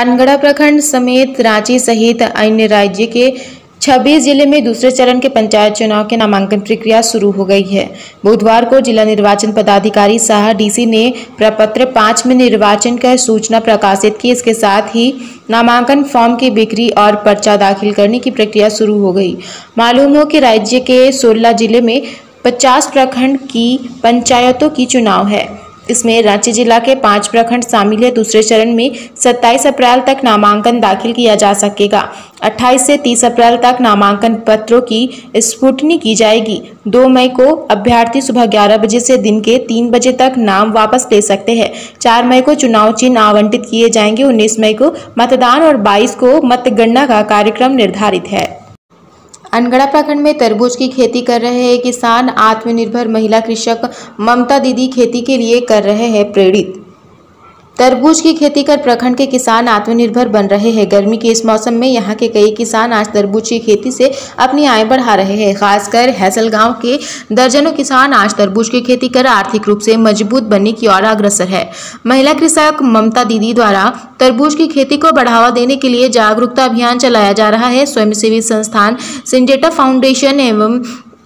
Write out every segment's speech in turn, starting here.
अनगढ़ा प्रखंड समेत रांची सहित अन्य राज्य के 26 जिले में दूसरे चरण के पंचायत चुनाव के नामांकन प्रक्रिया शुरू हो गई है। बुधवार को जिला निर्वाचन पदाधिकारी सह डीसी ने प्रपत्र 5 में निर्वाचन कर सूचना प्रकाशित की। इसके साथ ही नामांकन फॉर्म की बिक्री और पर्चा दाखिल करने की प्रक्रिया शुरू हो गई। मालूम हो कि राज्य के 16 जिले में 50 प्रखंड की पंचायतों की चुनाव है। इसमें रांची जिला के 5 प्रखंड शामिल है। दूसरे चरण में 27 अप्रैल तक नामांकन दाखिल किया जा सकेगा। 28 से 30 अप्रैल तक नामांकन पत्रों की स्क्रूटनी की जाएगी। 2 मई को अभ्यर्थी सुबह 11 बजे से दिन के 3 बजे तक नाम वापस ले सकते हैं। 4 मई को चुनाव चिन्ह आवंटित किए जाएंगे। 19 मई को मतदान और 22 को मतगणना का कार्यक्रम निर्धारित है। अनगढ़ा प्रखंड में तरबूज की खेती कर रहे हैं किसान। आत्मनिर्भर महिला कृषक ममता दीदी खेती के लिए कर रहे हैं प्रेरित। तरबूज की खेती कर प्रखंड के किसान आत्मनिर्भर बन रहे हैं। गर्मी के इस मौसम में यहाँ के कई किसान आज तरबूज की खेती से अपनी आय बढ़ा रहे हैं। खासकर हैसल गांव के दर्जनों किसान आज तरबूज की खेती कर आर्थिक रूप से मजबूत बनने की ओर अग्रसर है। महिला कृषक ममता दीदी द्वारा तरबूज की खेती को बढ़ावा देने के लिए जागरूकता अभियान चलाया जा रहा है। स्वयंसेवी संस्थान सिंजेटा फाउंडेशन एवं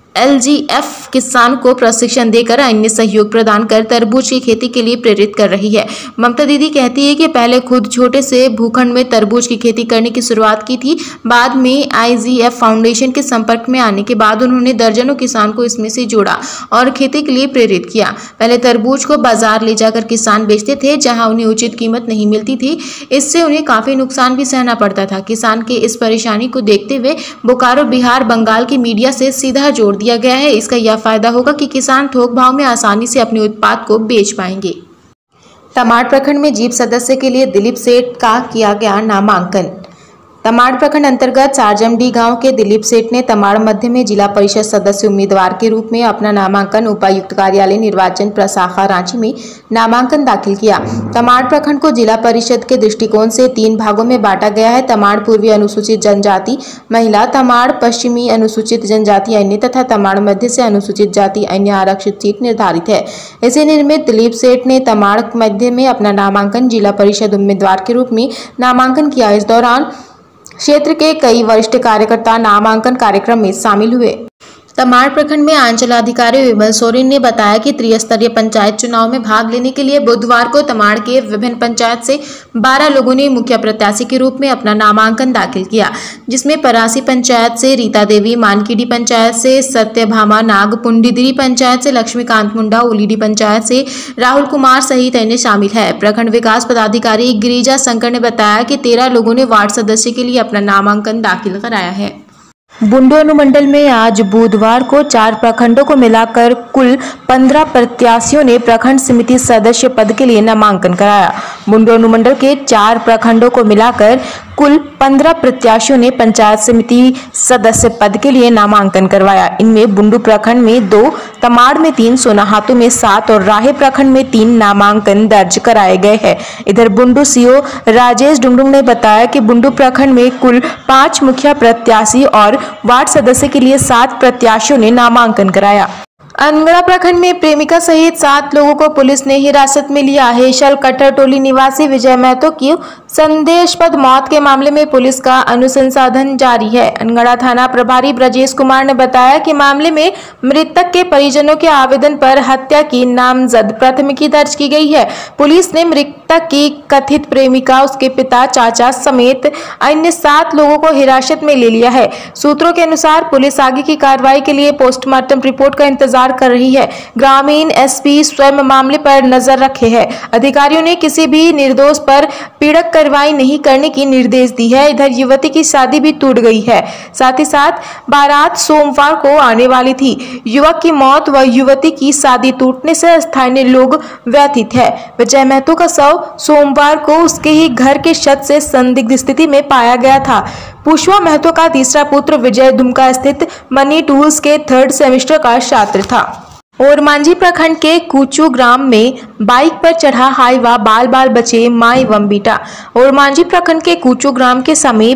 LGF किसान को प्रशिक्षण देकर अन्य सहयोग प्रदान कर तरबूज की खेती के लिए प्रेरित कर रही है। ममता दीदी कहती है कि पहले खुद छोटे से भूखंड में तरबूज की खेती करने की शुरुआत की थी। बाद में IGF फाउंडेशन के संपर्क में आने के बाद उन्होंने दर्जनों किसान को इसमें से जोड़ा और खेती के लिए प्रेरित किया। पहले तरबूज को बाजार ले जाकर किसान बेचते थे, जहाँ उन्हें उचित कीमत नहीं मिलती थी। इससे उन्हें काफी नुकसान भी सहना पड़ता था। किसान के इस परेशानी को देखते हुए बोकारो, बिहार, बंगाल की मीडिया से सीधा जोड़ दिया गया है। इसका यह फायदा होगा कि किसान थोक भाव में आसानी से अपने उत्पाद को बेच पाएंगे। तमाड़ प्रखंड में जीप सदस्य के लिए दिलीप सेठ का किया गया नामांकन। तमाड़ प्रखंड अंतर्गत सारजमडी गांव के दिलीप सेठ ने तमाड़ मध्य में जिला परिषद सदस्य उम्मीदवार के रूप में अपना नामांकन उपायुक्त कार्यालय निर्वाचन प्रशाखा रांची में नामांकन दाखिल किया। तमाड़ प्रखंड को जिला परिषद के दृष्टिकोण से 3 भागों में बांटा गया है। तमाड़ पूर्वी अनुसूचित जनजाति महिला, तमाड़ पश्चिमी अनुसूचित जनजाति अन्य तथा तमाड़ मध्य से अनुसूचित जाति अन्य आरक्षित सीट निर्धारित है। इसे निर्मित दिलीप सेठ ने तमाड़ मध्य में अपना नामांकन जिला परिषद उम्मीदवार के रूप में नामांकन किया। इस दौरान क्षेत्र के कई वरिष्ठ कार्यकर्ता नामांकन कार्यक्रम में शामिल हुए। तमाड़ प्रखंड में अंचलाधिकारी विमल सोरेन ने बताया कि त्रिस्तरीय पंचायत चुनाव में भाग लेने के लिए बुधवार को तमाड़ के विभिन्न पंचायत से 12 लोगों ने मुख्य प्रत्याशी के रूप में अपना नामांकन दाखिल किया, जिसमें परासी पंचायत से रीता देवी, मानकीडी पंचायत से सत्यभामा नाग, पुंडीदिरी पंचायत से लक्ष्मीकांत मुंडा, उलीडी पंचायत से राहुल कुमार सहित अन्य शामिल है। प्रखंड विकास पदाधिकारी गिरिजा शंकर ने बताया कि 13 लोगों ने वार्ड सदस्य के लिए अपना नामांकन दाखिल कराया है। बुंडू अनुमंडल में आज बुधवार को 4 प्रखंडों को मिलाकर कुल 15 प्रत्याशियों ने प्रखंड समिति सदस्य पद के लिए नामांकन कराया। बुंडू अनुमंडल के 4 प्रखंडों को मिलाकर कुल 15 प्रत्याशियों ने पंचायत समिति सदस्य पद के लिए नामांकन करवाया। इनमें बुंडू प्रखंड में 2, तमाड़ में 3, सोनाहातू में 7 और राहे प्रखंड में 3 नामांकन दर्ज कराए गए हैं। इधर बुंडू CO राजेश डुंगडुंग ने बताया कि बुंडू प्रखंड में कुल 5 मुखिया प्रत्याशी और वार्ड सदस्य के लिए 7 प्रत्याशियों ने नामांकन कराया। अनगढ़ा प्रखंड में प्रेमिका सहित 7 लोगों को पुलिस ने हिरासत में लिया। हेशल कट्टर टोली निवासी विजय महतो की संदेशपद मौत के मामले में पुलिस का अनुसंधान जारी है। अनगढ़ा थाना प्रभारी ब्रजेश कुमार ने बताया कि मामले में मृतक के परिजनों के आवेदन पर हत्या की नामजद प्राथमिकी दर्ज की गई है। पुलिस ने मृतक की कथित प्रेमिका, उसके पिता, चाचा समेत अन्य 7 लोगों को हिरासत में ले लिया है। सूत्रों के अनुसार पुलिस आगे की कार्रवाई के लिए पोस्टमार्टम रिपोर्ट का इंतजार कर रही है। ग्रामीण SP स्वयं मामले पर नजर रखे हैं। अधिकारियों ने किसी भी निर्दोष पर पीड़क कार्रवाई नहीं करने की निर्देश दी है। इधर युवती की शादी भी टूट गई है। साथ ही साथ बारात सोमवार को आने वाली थी। युवक की मौत व युवती की शादी टूटने से स्थानीय लोग व्यथित है। विजय महतो का शव सोमवार को उसके ही घर के छत से संदिग्ध स्थिति में पाया गया था। पुष्पा महतो का तीसरा पुत्र विजय दुमका स्थित मनी टूल्स के 3rd सेमेस्टर का छात्र था। और मांझी प्रखंड के कूचू ग्राम में बाइक पर चढ़ा हाईवा बाल बाल बचे मां एवं बेटा। और मांझी प्रखंड के कूचू ग्राम के समीप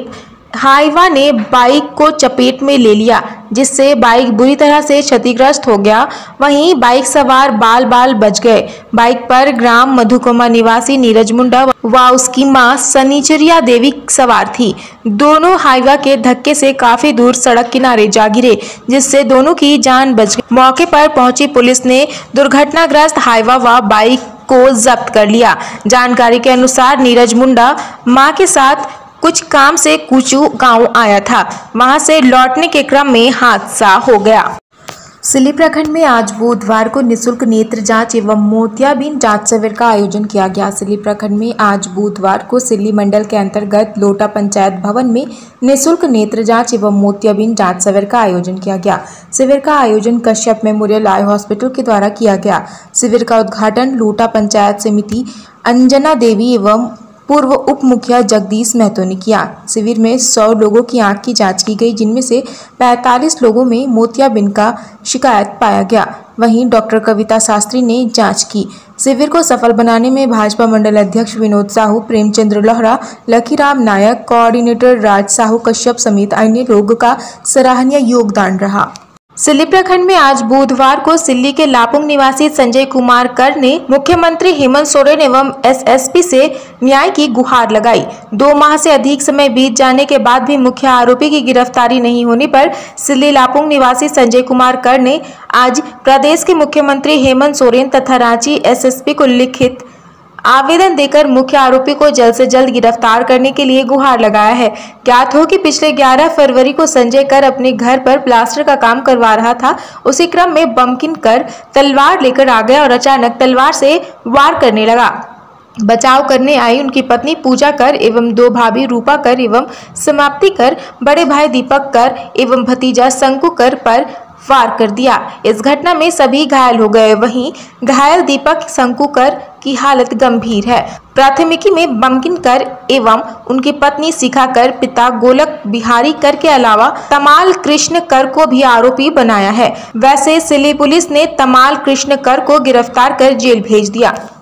हाइवा ने बाइक को चपेट में ले लिया, जिससे बाइक बुरी तरह से क्षतिग्रस्त हो गया। वहीं बाइक सवार बाल बाल बच गए। बाइक पर ग्राम मधुकुमा निवासी नीरज मुंडा व उसकी मां सनीचरिया देवी सवार थी। दोनों हाइवा के धक्के से काफी दूर सड़क किनारे जा गिरे, जिससे दोनों की जान बच गई। मौके पर पहुंची पुलिस ने दुर्घटनाग्रस्त हाइवा व बाइक को जब्त कर लिया। जानकारी के अनुसार नीरज मुंडा मां के साथ कुछ काम से कुचू गांव आया था। वहां से लौटने के क्रम में हादसा हो गया। सिल्ली प्रखंड में आज बुधवार को निःशुल्क नेत्र जांच एवं मोतियाबिंद जांच शिविर का आयोजन किया गया। सिल्ली प्रखंड में आज बुधवार को सिल्ली मंडल के अंतर्गत लोटा पंचायत भवन में निःशुल्क नेत्र जांच एवं मोतियाबिंद जांच शिविर का आयोजन किया गया। शिविर का आयोजन कश्यप मेमोरियल आई हॉस्पिटल के द्वारा किया गया। शिविर का उद्घाटन लोटा पंचायत समिति अंजना देवी एवं पूर्व उप मुखिया जगदीश महतो ने किया। शिविर में 100 लोगों की आंख की जांच की गई, जिनमें से 45 लोगों में मोतियाबिंद का शिकायत पाया गया। वहीं डॉक्टर कविता शास्त्री ने जांच की। शिविर को सफल बनाने में भाजपा मंडल अध्यक्ष विनोद साहू, प्रेमचंद्र लोहरा, लकीराम नायक, कोऑर्डिनेटर राज साहू कश्यप समेत अन्य लोगों का सराहनीय योगदान रहा। सिल्ली प्रखंड में आज बुधवार को सिल्ली के लापुंग निवासी संजय कुमार कर ने मुख्यमंत्री हेमंत सोरेन एवं एसएसपी से न्याय की गुहार लगाई। 2 माह से अधिक समय बीत जाने के बाद भी मुख्य आरोपी की गिरफ्तारी नहीं होने पर सिल्ली लापुंग निवासी संजय कुमार कर ने आज प्रदेश के मुख्यमंत्री हेमंत सोरेन तथा रांची एसएसपी को लिखित आवेदन देकर मुख्य आरोपी को जल्द से जल्द गिरफ्तार करने के लिए गुहार लगाया है। ज्ञात हो कि पिछले 11 फरवरी को संजय कर अपने घर पर प्लास्टर का काम करवा रहा था। उसी क्रम में बमकिन कर तलवार लेकर आ गया और अचानक तलवार से वार करने लगा। बचाव करने आई उनकी पत्नी पूजा कर एवं 2 भाभी रूपा कर एवं समाप्ति कर, बड़े भाई दीपक कर एवं भतीजा शंकु कर पर वार कर दिया। इस घटना में सभी घायल हो गए। वहीं घायल दीपक शंकु कर की हालत गंभीर है। प्राथमिकी में बमकिन कर एवं उनकी पत्नी शिखा कर, पिता गोलक बिहारी कर के अलावा तमाल कृष्ण कर को भी आरोपी बनाया है। वैसे सिल्ली पुलिस ने तमाल कृष्ण कर को गिरफ्तार कर जेल भेज दिया।